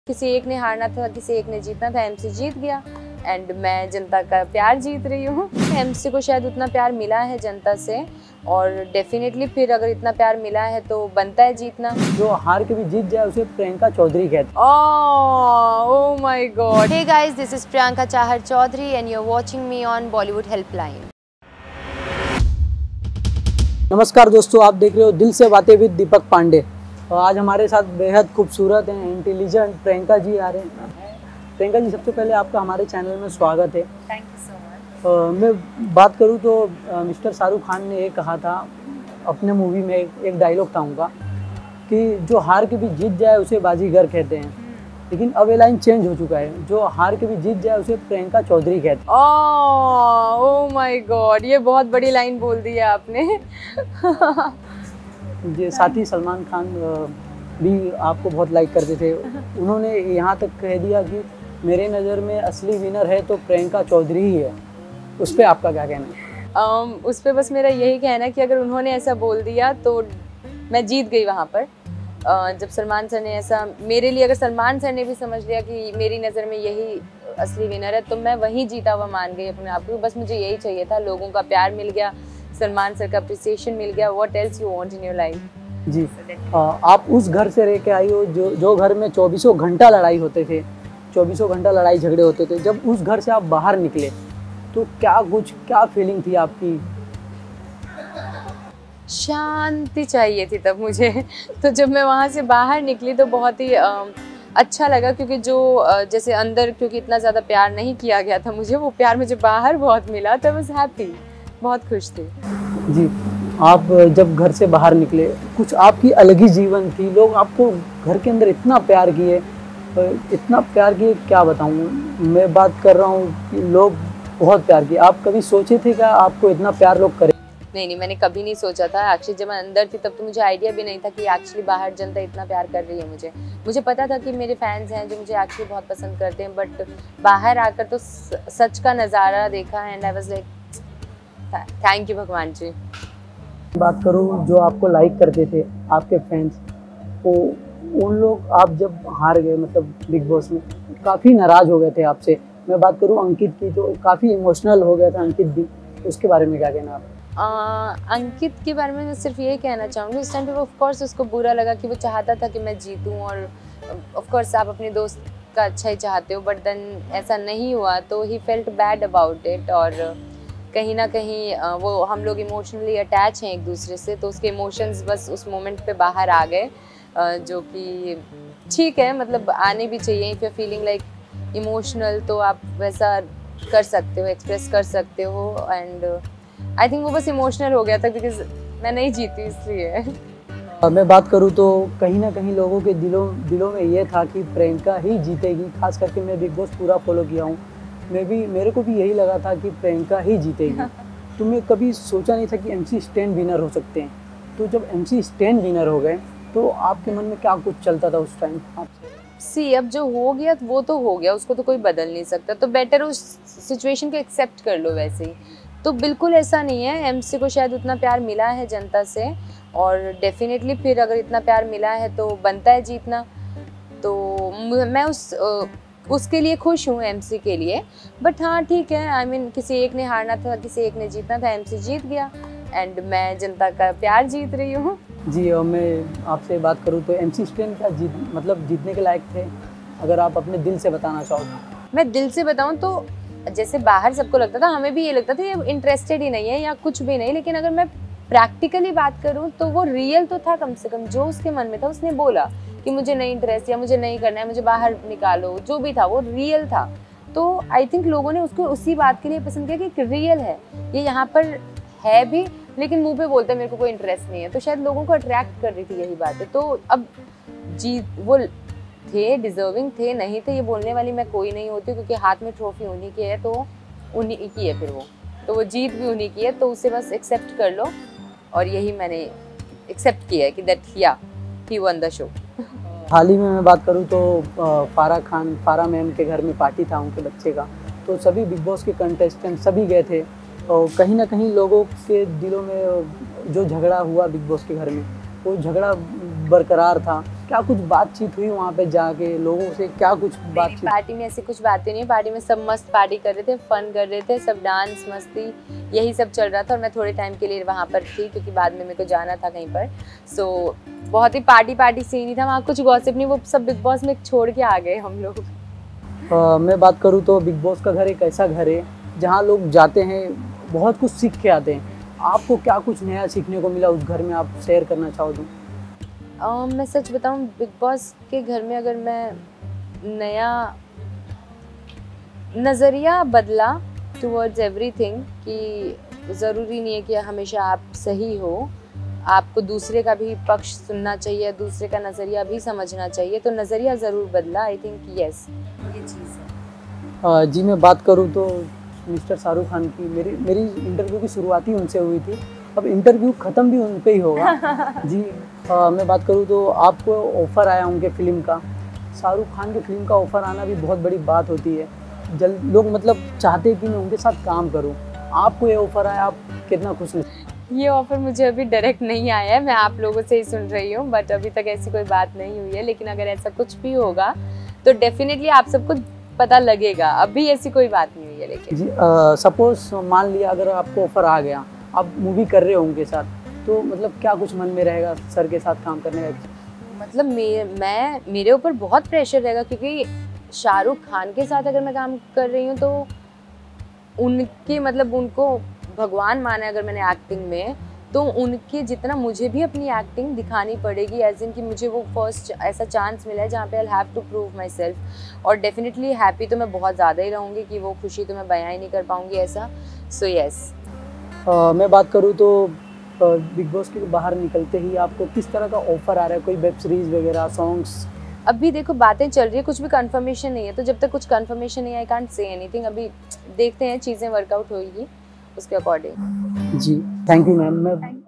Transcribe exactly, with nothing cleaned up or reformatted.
किसी एक ने हारना था, किसी एक ने जीतना था। एमसी जीत गया एंड मैं जनता का प्यार जीत रही हूँ। एमसी को शायद उतना प्यार मिला है जनता से और डेफिनेटली फिर अगर इतना प्यार मिला है तो बनता है जीतना। जो हार के भी जीत जाए उसे प्रियंका चौधरी कहते हैं। Oh my god. Hey guys, this is Priyanka Chahar Chaudhary and you are watching me on Bollywood helpline. नमस्कार दोस्तों, आप देख रहे हो दिल से बातें विद दीपक पांडे। और आज हमारे साथ बेहद खूबसूरत हैं, इंटेलिजेंट प्रियंका जी आ रहे हैं। प्रियंका जी, सबसे पहले आपका हमारे चैनल में स्वागत है। Thank you so much. मैं बात करूं तो आ, मिस्टर शाहरुख खान ने ये कहा था अपने मूवी में, एक, एक डायलॉग था उनका कि जो हार के भी जीत जाए उसे बाजीगर कहते हैं। लेकिन अब ये लाइन चेंज हो चुका है, जो हार के भी जीत जाए उसे प्रियंका चौधरी कहते हैं। ओह माय गॉड, ये बहुत बड़ी लाइन बोल दी है आपने। ये साथ ही सलमान खान भी आपको बहुत लाइक करते थे। उन्होंने यहाँ तक कह दिया कि मेरे नज़र में असली विनर है तो प्रियंका चौधरी ही है। उस पर आपका क्या कहना है? um, उस पर बस मेरा यही कहना है कि अगर उन्होंने ऐसा बोल दिया तो मैं जीत गई वहाँ पर। uh, जब सलमान सर ने ऐसा मेरे लिए, अगर सलमान सर ने भी समझ लिया कि मेरी नज़र में यही असली विनर है तो मैं वहीं जीता हुआ मान गई अपने आप को। बस मुझे यही चाहिए था, लोगों का प्यार मिल गया, सलमान सर का अप्रिसिएशन मिल गया। What else you want in your life? जी, आ, आप उस घर से रह के आई हो जो जो घर में चौबीसों घंटा लड़ाई होते थे, चौबीसों घंटा लड़ाई झगड़े होते थे। जब उस घर से आप बाहर निकले तो क्या कुछ क्या फीलिंग थी आपकी? शांति चाहिए थी तब मुझे। तो जब मैं वहाँ से बाहर निकली तो बहुत ही आ, अच्छा लगा, क्योंकि जो जैसे अंदर क्योंकि इतना ज़्यादा प्यार नहीं किया गया था मुझे, वो प्यार मुझे बाहर बहुत मिला। तो आई वाज हैप्पी, बहुत खुश थी। जी, आप जब घर से बाहर निकले कुछ आपकी अलग ही जीवन थी। लोग आपको घर के अंदर इतना प्यार किए, इतना प्यार किए क्या बताऊँ। मैं बात कर रहा हूँ कि लोग बहुत प्यार किए। आप कभी सोचे थे क्या आपको इतना प्यार लोग करें? नहीं नहीं, मैंने कभी नहीं सोचा था। एक्चुअली जब मैं अंदर थी तब तो मुझे आइडिया भी नहीं था कि एक्चुअली बाहर जनता इतना प्यार कर रही है मुझे। मुझे पता था कि मेरे फैंस हैं जो मुझे एक्चुअली बहुत पसंद करते हैं, बट बाहर आकर तो सच का नज़ारा देखा and I was like thank you भगवान जी। बात करूँ जो आपको लाइक करते थे आपके फैंस, वो उन लोग आप जब हार गए मतलब बिग बॉस में काफ़ी नाराज़ हो गए थे आपसे। मैं बात करूँ अंकित की, जो काफ़ी इमोशनल हो गया था अंकित भी, उसके बारे में क्या कहना आप? uh, अंकित के बारे में मैं सिर्फ यही कहना चाहूँगी, उस टाइम पे ऑफ कोर्स उसको बुरा लगा कि वो चाहता था कि मैं जीतूँ, और ऑफ कोर्स आप अपने दोस्त का अच्छा ही चाहते हो, बट देन ऐसा नहीं हुआ तो ही फेल्ट बैड अबाउट इट। और कहीं ना कहीं वो हम लोग इमोशनली अटैच हैं एक दूसरे से, तो उसके इमोशंस बस उस मोमेंट पे बाहर आ गए, जो कि ठीक है, मतलब आने भी चाहिए। If you are feeling like emotional तो आप वैसा कर सकते हो, एक्सप्रेस कर सकते हो। एंड आई थिंक वो बस इमोशनल हो गया था बिकॉज मैं नहीं जीती इसलिए। मैं बात करूँ तो कहीं ना कहीं लोगों के दिलों दिलों में ये था कि प्रियंका ही जीतेगी। खास करके मैं बिग बॉस पूरा फॉलो किया हूँ, मैं भी मेरे को भी यही लगा था कि प्रियंका ही जीतेगी। तो मैं कभी सोचा नहीं था कि एमसी स्टैन विनर हो सकते हैं। तो जब एमसी स्टैन विनर हो गए तो आपके मन में क्या कुछ चलता था उस टाइम आपसे? सी, अब जो हो गया वो तो हो गया, उसको तो कोई बदल नहीं सकता। तो बेटर उस सिचुएशन को एक्सेप्ट कर लो वैसे ही। तो बिल्कुल ऐसा नहीं है, एमसी को शायद उतना प्यार मिला है जनता से और डेफिनेटली फिर अगर इतना प्यार मिला है तो बनता है जीतना। तो मैं उस उसके लिए खुश हूँ, एमसी के लिए। बट हाँ ठीक है, आई I मीन mean, किसी एक ने हारना था, किसी एक ने जीतना था। एमसी जीत गया एंड मैं जनता का प्यार जीत रही हूँ। जी, और मैं आपसे बात करूँ तो एमसी स्टैन क्या जीत मतलब जीतने के लायक थे? अगर आप अपने दिल से बताना चाहो। मैं दिल से बताऊँ तो जैसे बाहर सबको लगता था, हमें भी ये लगता था ये इंटरेस्टेड ही नहीं है या कुछ भी नहीं, लेकिन अगर मैं प्रैक्टिकली बात करूँ तो वो रियल तो था। कम से कम जो उसके मन में था उसने बोला कि मुझे नहीं इंटरेस्ट या मुझे नहीं करना है, मुझे बाहर निकालो, जो भी था वो रियल था। तो आई थिंक लोगों ने उसको उसी बात के लिए पसंद किया कि रियल है, ये यहाँ पर है भी, लेकिन मुंह पे बोलते मेरे को कोई इंटरेस्ट नहीं है। तो शायद लोगों को अट्रैक्ट कर रही थी यही बात है। तो अब जीत वो थे, डिजर्विंग थे, नहीं थे ये बोलने वाली मैं कोई नहीं होती, क्योंकि हाथ में ट्रॉफी उन्हीं की है तो उन्हीं की है, फिर वो तो वो जीत भी उन्हीं की है। तो उसे बस एक्सेप्ट कर लो, और यही मैंने एक्सेप्ट किया है कि दैट या ही वन द शो। हाल ही में मैं बात करूँ तो फारा खान फारा मैम के घर में पार्टी था उनके बच्चे का, तो सभी बिग बॉस के कंटेस्टेंट सभी गए थे। और कहीं ना कहीं लोगों के दिलों में जो झगड़ा हुआ बिग बॉस के घर में, वो झगड़ा बरकरार था। क्या कुछ बातचीत हुई वहाँ पे जाके लोगों से, क्या कुछ बातचीत? पार्टी में ऐसी कुछ बातें नहीं, पार्टी में सब मस्त पार्टी कर रहे थे, फन कर रहे थे, सब डांस मस्ती यही सब चल रहा था। और मैं थोड़े टाइम के लिए वहाँ पर थी क्योंकि बाद में मेरे को जाना था कहीं पर। सो so, बहुत ही पार्टी पार्टी सीन ही था वहाँ, कुछ गॉसिप नहीं, वो सब बिग बॉस में छोड़ के आ गए हम लोग। आ, मैं बात करूँ तो बिग बॉस का घर एक ऐसा घर है जहाँ लोग जाते हैं बहुत कुछ सीख के आते हैं। आपको क्या कुछ नया सीखने को मिला उस घर में, आप शेयर करना चाहो तो? uh, मैं सच बताऊं, बिग बॉस के घर में अगर मैं नया नज़रिया बदला टुवर्ड्स एवरीथिंग, कि ज़रूरी नहीं है कि हमेशा आप सही हो, आपको दूसरे का भी पक्ष सुनना चाहिए, दूसरे का नज़रिया भी समझना चाहिए, तो नज़रिया ज़रूर बदला। आई थिंक यस, ये चीज़ है। जी मैं बात करूँ तो मिस्टर शाहरुख खान की, मेरी मेरी इंटरव्यू की शुरुआत ही उनसे हुई थी, अब इंटरव्यू ख़त्म भी उन पे ही होगा। जी आ, मैं बात करूँ तो आपको ऑफ़र आया उनके फ़िल्म का, शाहरुख खान की फ़िल्म का ऑफ़र आना भी बहुत बड़ी बात होती है। जल्द लोग मतलब चाहते हैं कि मैं उनके साथ काम करूँ, आपको ये ऑफ़र आया, आप कितना खुश हैं? ये ऑफ़र मुझे अभी डायरेक्ट नहीं आया है, मैं आप लोगों से ही सुन रही हूँ, बट अभी तक ऐसी कोई बात नहीं हुई है। लेकिन अगर ऐसा कुछ भी होगा तो डेफिनेटली आप सबको पता लगेगा, अभी ऐसी कोई बात नहीं हुई है। लेकिन जी सपोज मान लिया अगर आपको ऑफ़र आ गया, आप मूवी कर रहे हो उनके साथ, तो मतलब क्या कुछ मन में रहेगा सर के साथ काम करने का? मतलब मे मैं मेरे ऊपर बहुत प्रेशर रहेगा, क्योंकि शाहरुख खान के साथ अगर मैं काम कर रही हूँ तो उनके मतलब उनको भगवान माना है अगर मैंने एक्टिंग में, तो उनके जितना मुझे भी अपनी एक्टिंग दिखानी पड़ेगी, एज इन कि मुझे वो फर्स्ट ऐसा चांस मिला है जहाँ पे I have to prove myself. और डेफिनेटली हैप्पी तो मैं बहुत ज़्यादा ही रहूँगी, कि वो खुशी तो मैं बयां ही नहीं कर पाऊँगी ऐसा। So so, yes yes. मैं बात करूँ तो बिग बॉस के बाहर निकलते ही आपको किस तरह का ऑफ़र आ रहा है, कोई वेब सीरीज़ वगैरह, सॉन्ग्स? अभी देखो बातें चल रही है, कुछ भी कंफर्मेशन नहीं है, तो जब तक कुछ कंफर्मेशन नहीं, आई कांट से एनीथिंग। अभी देखते हैं, चीज़ें वर्कआउट होगी उसके अकॉर्डिंग। जी थैंक यू मैम। मैं